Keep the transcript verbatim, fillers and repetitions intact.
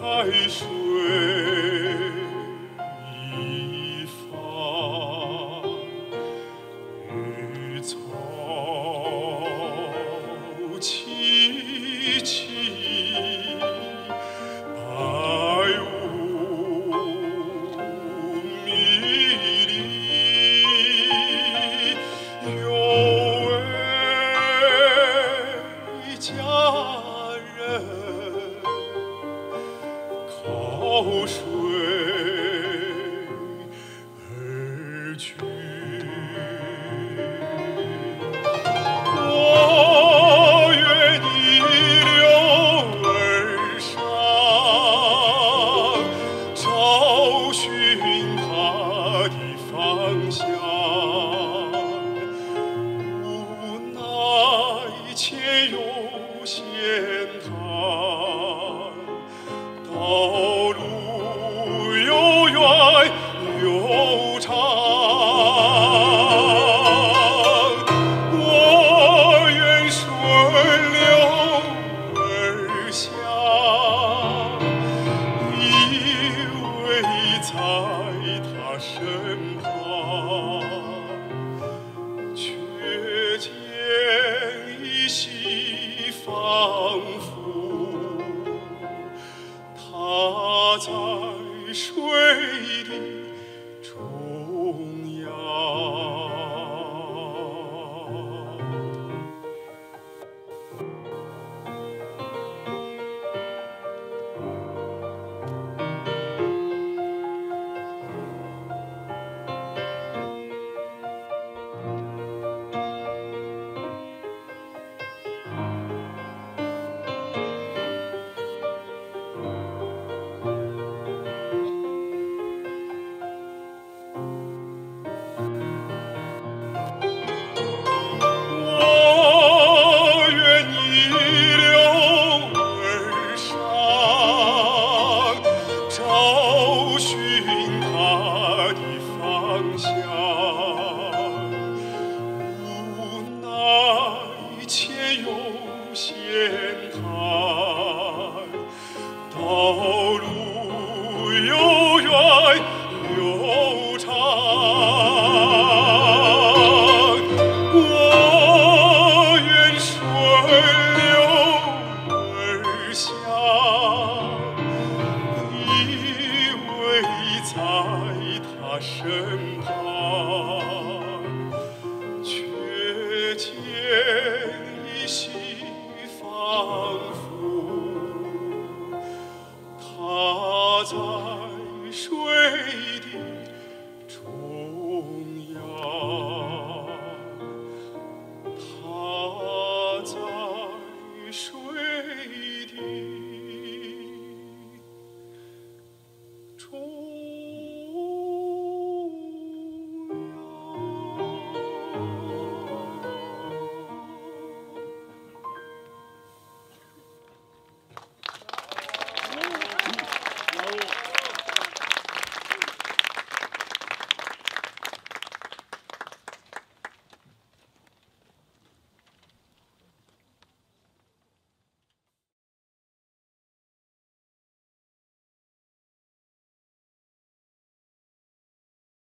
海水一方，日草萋萋，白雾迷离，有位佳人靠水而去。我愿逆流而上，找寻他的方向，无奈前有险滩，道路又远又长，我愿顺流而下，依偎在他身旁，却见依稀仿佛他在水的中央。我愿逆流而上，找寻他的方向，无奈前有险滩，道路又远又长，我愿顺流而下，依偎在他身旁，却见依稀仿佛他在水的